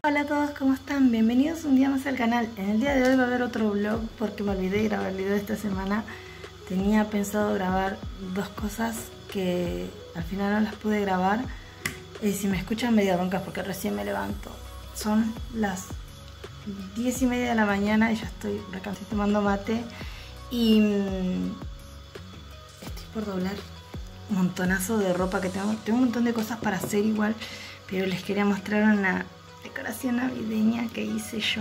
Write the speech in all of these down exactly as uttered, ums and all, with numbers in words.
Hola a todos, ¿cómo están? Bienvenidos un día más al canal. En el día de hoy va a haber otro vlog porque me olvidé de grabar el video de esta semana. Tenía pensado grabar dos cosas que al final no las pude grabar. Y si me escuchan medio roncas porque recién me levanto. Son las diez y media de la mañana y ya estoy recansada tomando mate. Y mmm, estoy por doblar un montonazo de ropa que tengo. Tengo un montón de cosas para hacer igual, pero les quería mostrar una decoración navideña que hice yo.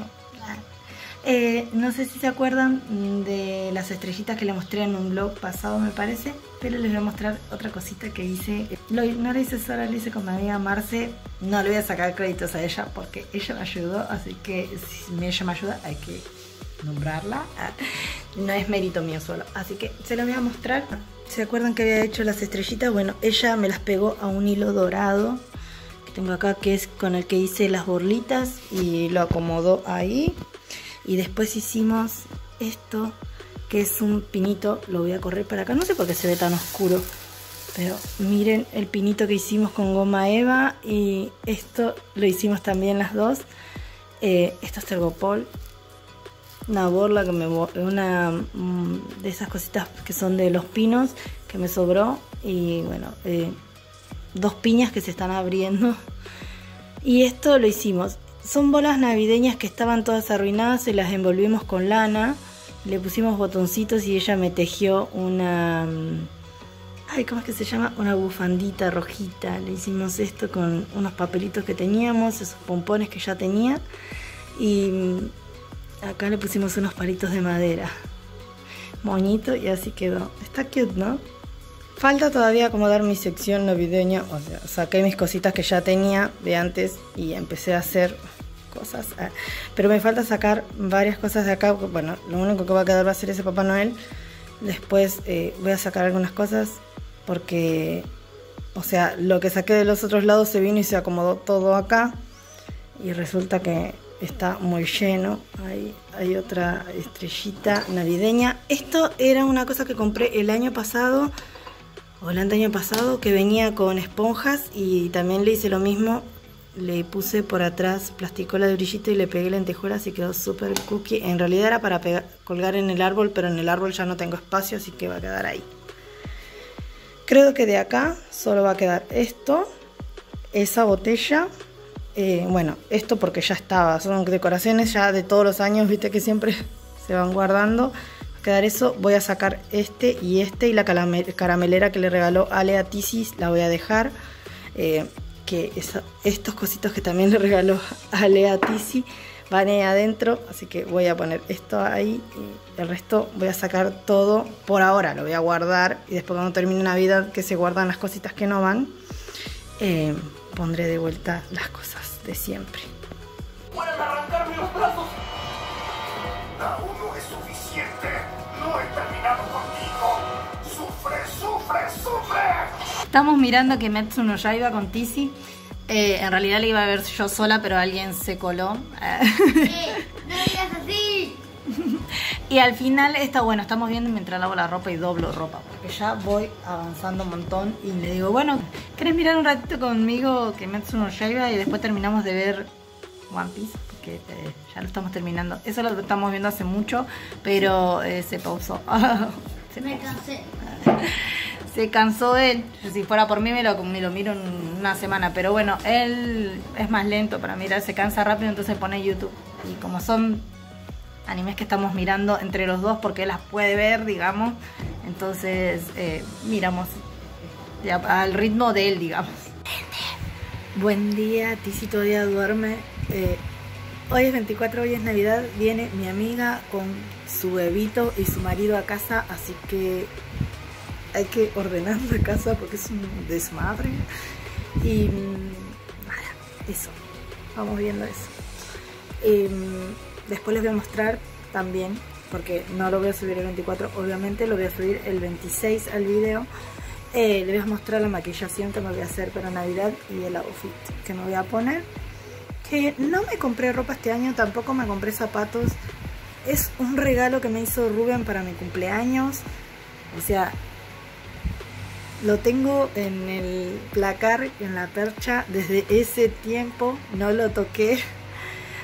Eh, no sé si se acuerdan de las estrellitas que les mostré en un vlog pasado, me parece, pero les voy a mostrar otra cosita que hice. Lo, no lo hice sola, lo hice con mi amiga Marce. No le voy a sacar créditos a ella porque ella me ayudó, así que si ella me ayuda hay que nombrarla. No es mérito mío solo, así que se lo voy a mostrar. ¿Se acuerdan que había hecho las estrellitas? Bueno, ella me las pegó a un hilo dorado tengo acá, que es con el que hice las borlitas, y lo acomodó ahí. Y después hicimos esto, que es un pinito. Lo voy a correr para acá, no sé por qué se ve tan oscuro, pero miren el pinito que hicimos con goma eva. Y esto lo hicimos también las dos. eh, esto es tergopol, una borla que me una de esas cositas que son de los pinos que me sobró. Y bueno, eh, dos piñas que se están abriendo. Y esto lo hicimos. Son bolas navideñas que estaban todas arruinadas y las envolvimos con lana. Le pusimos botoncitos y ella me tejió una... Ay, ¿cómo es que se llama? Una bufandita rojita. Le hicimos esto con unos papelitos que teníamos, esos pompones que ya tenía. Y acá le pusimos unos palitos de madera. Moñito, y así quedó. Está cute, ¿no? Falta todavía acomodar mi sección navideña, o sea, saqué mis cositas que ya tenía de antes y empecé a hacer cosas. Pero me falta sacar varias cosas de acá. Bueno, lo único que va a quedar va a ser ese Papá Noel. Después eh, voy a sacar algunas cosas porque, o sea, lo que saqué de los otros lados se vino y se acomodó todo acá. Y resulta que está muy lleno. Ahí hay otra estrellita navideña. Esto era una cosa que compré el año pasado. O el año pasado, que venía con esponjas, y también le hice lo mismo. Le puse por atrás plasticola de brillito y le pegué lentejuelas y quedó súper cookie. En realidad era para pegar, colgar en el árbol, pero en el árbol ya no tengo espacio, así que va a quedar ahí. Creo que de acá solo va a quedar esto, esa botella. Eh, bueno, esto porque ya estaba, son decoraciones ya de todos los años, viste que siempre se van guardando. Quedar eso. Voy a sacar este y este, y la caramelera que le regaló Ale a Tisis la voy a dejar. Eh, que esa, estos cositos que también le regaló Ale a Tisis van ahí adentro, así que voy a poner esto ahí y el resto voy a sacar todo. Por ahora lo voy a guardar y después, cuando termine Navidad, que se guardan las cositas que no van, eh, pondré de vuelta las cosas de siempre. ¡Pueden arrancarme los brazos! Aún no es suficiente. No he terminado contigo. ¡Sufre, sufre, sufre! Estamos mirando Kimetsu no Yaiba con Tizi. Eh, en realidad la iba a ver yo sola, pero alguien se coló. Eh, ¡no digas así! Y al final está bueno, estamos viendo mientras lavo la ropa y doblo ropa, porque ya voy avanzando un montón. Y le digo, bueno, ¿querés mirar un ratito conmigo Kimetsu no Yaiba? Y después terminamos de ver One Piece, porque eh, ya lo estamos terminando. Eso lo estamos viendo hace mucho, pero eh, se pausó. se Me cansé. Se cansó él. Si fuera por mí me lo, me lo miro en una semana, pero bueno, él es más lento para mirar, se cansa rápido, entonces pone YouTube. Y como son animes que estamos mirando entre los dos, porque él las puede ver, digamos, entonces eh, miramos ya, al ritmo de él, digamos. Buen día, Tizi todavía duerme. Eh, hoy es veinticuatro, hoy es Navidad. Viene mi amiga con su bebito y su marido a casa, así que hay que ordenar la casa porque es un desmadre. Y nada, eso. Vamos viendo eso. Eh, después les voy a mostrar también, porque no lo voy a subir el veinticuatro, obviamente lo voy a subir el veintiséis al video. Eh, les voy a mostrar la maquillación que me voy a hacer para Navidad y el outfit que me voy a poner. Que no me compré ropa este año, tampoco me compré zapatos. Es un regalo que me hizo Rubén para mi cumpleaños. O sea, lo tengo en el placar, en la percha, desde ese tiempo. No lo toqué.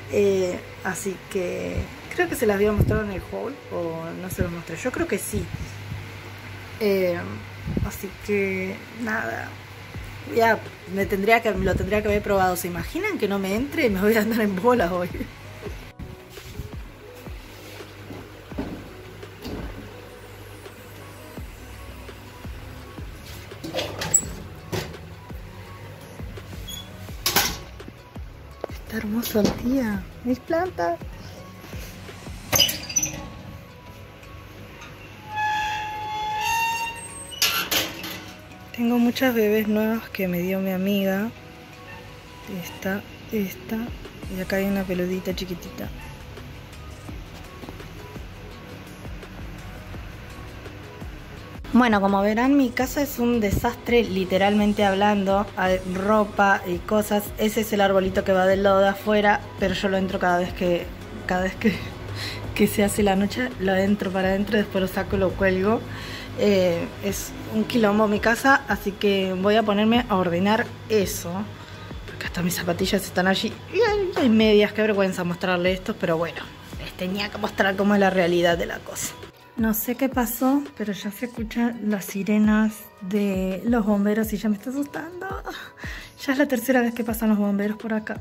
Eh, así que creo que se las había mostrado en el haul o no se los mostré. Yo creo que sí. Eh, así que nada. Ya me tendría que, lo tendría que haber probado. ¿Se imaginan que no me entre y me voy a andar en bolas hoy? Está hermoso el día. Mis plantas. Tengo muchas bebés nuevas que me dio mi amiga. Esta, esta. Y acá hay una peludita chiquitita. Bueno, como verán, mi casa es un desastre, literalmente hablando. Hay ropa y cosas. Ese es el arbolito que va del lado de afuera, pero yo lo entro cada vez que cada vez que, que se hace la noche. Lo entro para adentro, después lo saco y lo cuelgo. Eh, es un quilombo mi casa, así que voy a ponerme a ordenar eso. Acá están mis zapatillas, están allí. Y hay, hay medias, qué vergüenza mostrarle esto, pero bueno, les tenía que mostrar cómo es la realidad de la cosa. No sé qué pasó, pero ya se escuchan las sirenas de los bomberos y ya me está asustando. Ya es la tercera vez que pasan los bomberos por acá.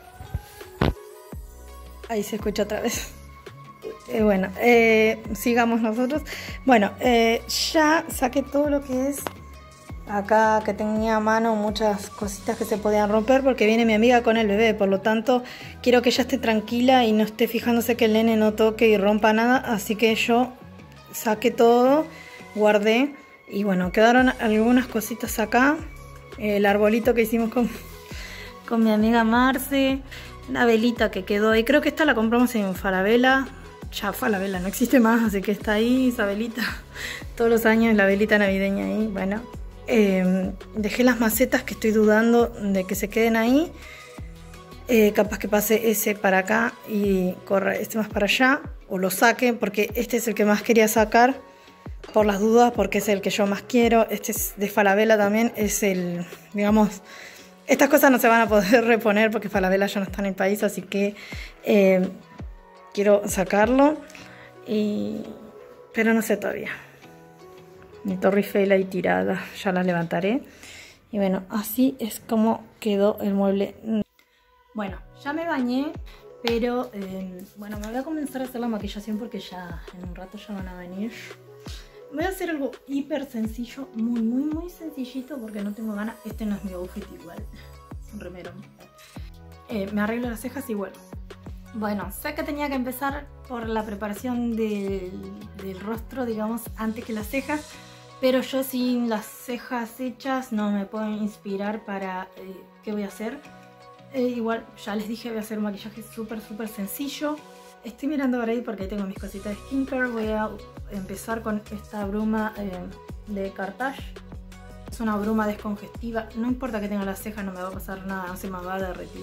Ahí se escucha otra vez. Eh, bueno, eh, sigamos nosotros. Bueno, eh, ya saqué todo lo que es acá, que tenía a mano muchas cositas que se podían romper porque viene mi amiga con el bebé. Por lo tanto, quiero que ella esté tranquila y no esté fijándose que el nene no toque y rompa nada. Así que yo saqué todo, guardé y bueno, quedaron algunas cositas acá. El arbolito que hicimos con, con mi amiga Marce. La velita que quedó ahí. Creo que esta la compramos en Falabella. Ya Falabella no existe más, así que está ahí esa velita. Todos los años la velita navideña ahí. Bueno, eh, dejé las macetas que estoy dudando de que se queden ahí. Eh, capaz que pase ese para acá y corra este más para allá. O lo saque, porque este es el que más quería sacar. Por las dudas, porque es el que yo más quiero. Este es de Falabella también. Es el, digamos... Estas cosas no se van a poder reponer porque Falabella ya no está en el país, así que eh, quiero sacarlo. Y... Pero no sé todavía. Mi Torre Eiffel ahí tirada, ya la levantaré. Y bueno, así es como quedó el mueble. Bueno, ya me bañé, pero eh, bueno, me voy a comenzar a hacer la maquillación porque ya en un rato ya van a venir. Voy a hacer algo hiper sencillo, muy, muy, muy sencillito porque no tengo ganas. Este no es mi outfit igual, es un remero. Eh, me arreglo las cejas y bueno. Bueno, sé que tenía que empezar por la preparación del, del rostro, digamos, antes que las cejas. Pero yo sin las cejas hechas no me puedo inspirar para eh, qué voy a hacer. Eh, igual, ya les dije, voy a hacer un maquillaje súper, súper sencillo. Estoy mirando por ahí porque ahí tengo mis cositas de skincare. Voy a empezar con esta bruma eh, de Cartage. Es una bruma descongestiva. No importa que tenga las cejas, no me va a pasar nada, no se me va a derretir.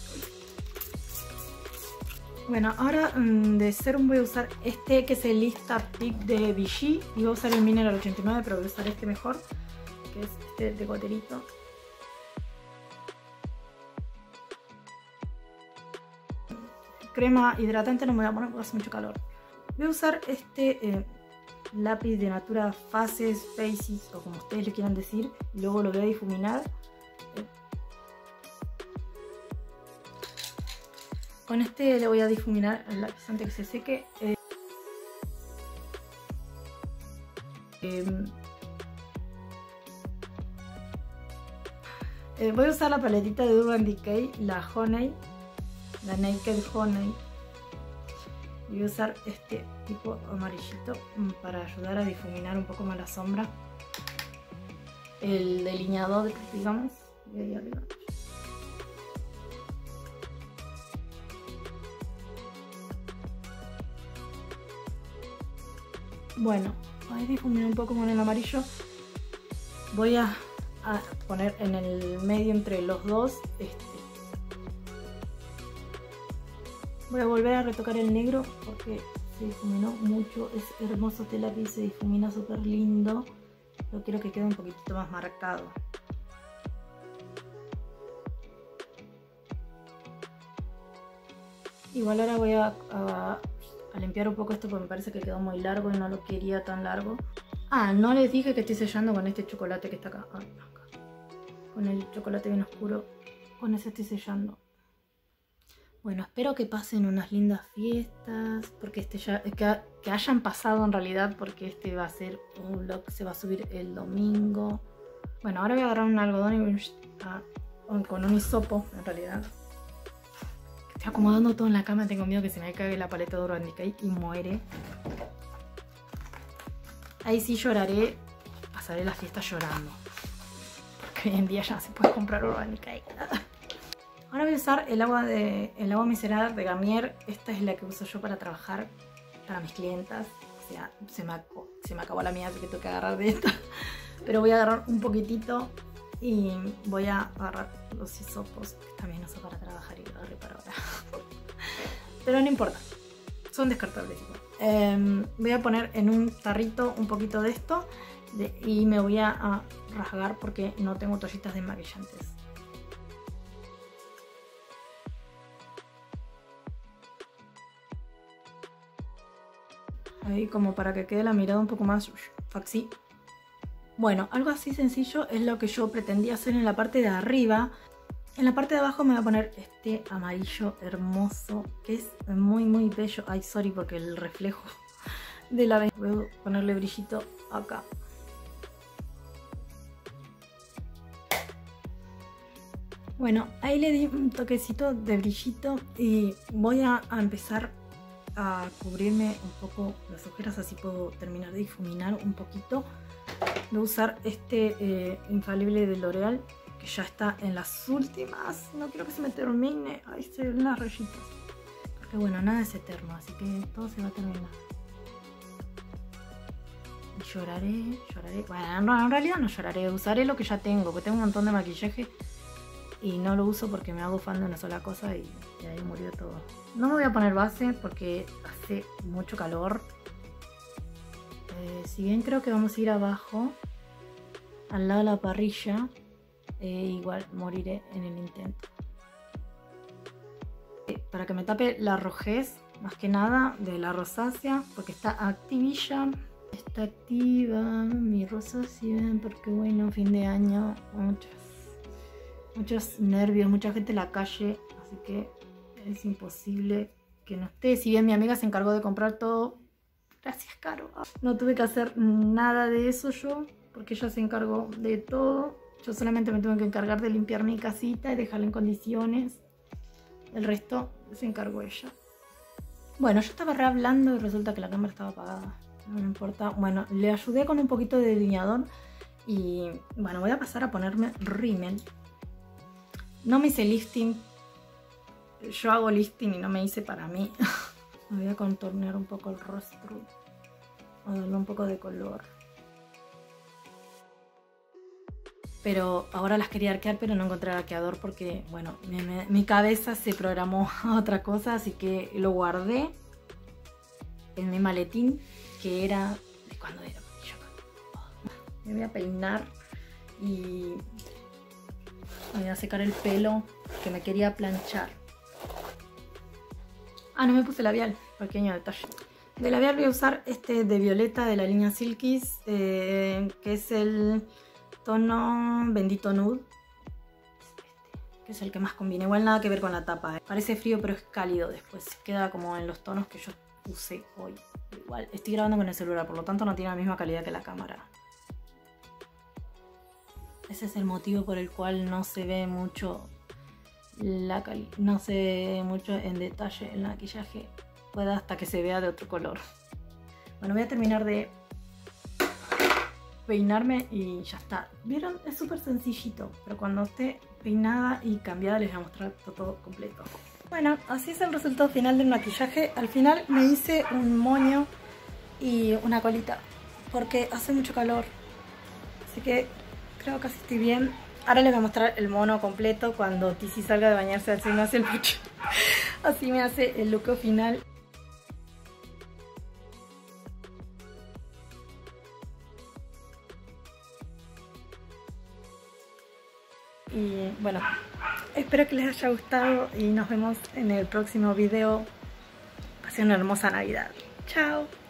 Bueno, ahora mmm, de serum voy a usar este que es el Lift Up Tip de Vichy. Y voy a usar el Mineral ochenta y nueve, pero voy a usar este mejor, que es este de goterito. Crema hidratante no me voy a poner porque hace mucho calor. Voy a usar este eh, lápiz de Natura Faces, Faces o como ustedes le quieran decir. Y luego lo voy a difuminar. Eh. Con este le voy a difuminar el lápiz antes que se seque. Eh. Eh. Eh, voy a usar la paletita de Urban Decay, la Honey. La Naked Honey. Y voy a usar este tipo amarillito para ayudar a difuminar un poco más la sombra. El delineador, digamos, de ahí arriba. Bueno, voy a difuminar un poco con el amarillo. Voy a, a poner en el medio entre los dos este. Voy a volver a retocar el negro porque se difuminó mucho. Es hermoso este lápiz, se difumina súper lindo. Yo quiero que quede un poquitito más marcado. Igual ahora voy a, a, a limpiar un poco esto porque me parece que quedó muy largo y no lo quería tan largo. Ah, no les dije que estoy sellando con este chocolate que está acá. Ah, acá. Con el chocolate bien oscuro. Con ese estoy sellando. Bueno, espero que pasen unas lindas fiestas. Porque este ya, que, que hayan pasado en realidad. Porque este va a ser un vlog que se va a subir el domingo. Bueno, ahora voy a agarrar un algodón y ah, con un hisopo en realidad. Estoy acomodando todo en la cama. Tengo miedo que se me caiga la paleta de Urban Decay y muere. Ahí sí lloraré. Pasaré la fiesta llorando. Porque hoy en día ya no se puede comprar Urban Decay. Ahora voy a usar el agua, de, el agua micelar de Garnier. Esta es la que uso yo para trabajar para mis clientas. O sea, se me, se me acabó la mía, así que tengo que agarrar de esta. Pero voy a agarrar un poquitito y voy a agarrar los hisopos que también uso para trabajar y lo agarré para ahora. Pero no importa, son descartables igual. Eh, voy a poner en un tarrito un poquito de esto de, y me voy a, a rasgar porque no tengo toallitas desmaquillantes. Ahí como para que quede la mirada un poco más faxi. Bueno, algo así sencillo es lo que yo pretendía hacer en la parte de arriba. En la parte de abajo me voy a poner este amarillo hermoso, que es muy muy bello. Ay, sorry porque el reflejo de la ventana. Voy a ponerle brillito acá. Bueno, ahí le di un toquecito de brillito y voy a, a empezar a cubrirme un poco las ojeras, así puedo terminar de difuminar un poquito. Voy a usar este eh, infalible de L'Oreal, que ya está en las últimas. No quiero que se me termine. Ahí se ven las rayitas. Porque bueno, nada es eterno, así que todo se va a terminar. Y lloraré, lloraré. Bueno, no, en realidad no lloraré. Usaré lo que ya tengo, porque tengo un montón de maquillaje. Y no lo uso porque me hago fan de una sola cosa y, y ahí murió todo. No me voy a poner base porque hace mucho calor. Eh, si bien creo que vamos a ir abajo, al lado de la parrilla, eh, igual moriré en el intento. Eh, para que me tape la rojez, más que nada, de la rosácea, porque está activilla. Está activa mi rosácea, porque bueno, fin de año, muchas, muchos nervios, mucha gente en la calle, así que es imposible que no esté. Si bien mi amiga se encargó de comprar todo, gracias Caro, no tuve que hacer nada de eso yo, porque ella se encargó de todo. Yo solamente me tuve que encargar de limpiar mi casita y dejarla en condiciones. El resto se encargó ella. Bueno, yo estaba re hablando y resulta que la cámara estaba apagada. No me importa. Bueno, le ayudé con un poquito de delineador. Y bueno, voy a pasar a ponerme rímel. No me hice lifting. Yo hago lifting y no me hice para mí. Me voy a contornear un poco el rostro. A darle un poco de color. Pero ahora las quería arquear, pero no encontré el arqueador porque, bueno, mi, mi, mi cabeza se programó a otra cosa, así que lo guardé en mi maletín, que era... ¿De cuándo era? Me voy a peinar y me voy a secar el pelo que me quería planchar. Ah, no me puse labial, pequeño detalle. De labial voy a usar este de violeta de la línea Silkies, eh, que es el tono Bendito Nude, que es el que más combina. Igual nada que ver con la tapa, ¿eh? Parece frío pero es cálido después. Queda como en los tonos que yo usé hoy. Igual estoy grabando con el celular, por lo tanto no tiene la misma calidad que la cámara. Ese es el motivo por el cual no se ve mucho la cali no se ve mucho en detalle el maquillaje. Puede hasta que se vea de otro color. Bueno, voy a terminar de peinarme y ya está. ¿Vieron? Es súper sencillito, pero cuando esté peinada y cambiada les voy a mostrar todo completo. Bueno, así es el resultado final del maquillaje. Al final me hice un moño y una colita porque hace mucho calor, así que creo que así estoy bien. Ahora les voy a mostrar el mono completo cuando Tizi salga de bañarse, así me hace el pucho. Así me hace el look final. Y bueno, espero que les haya gustado y nos vemos en el próximo video. Pasen una hermosa Navidad. Chao.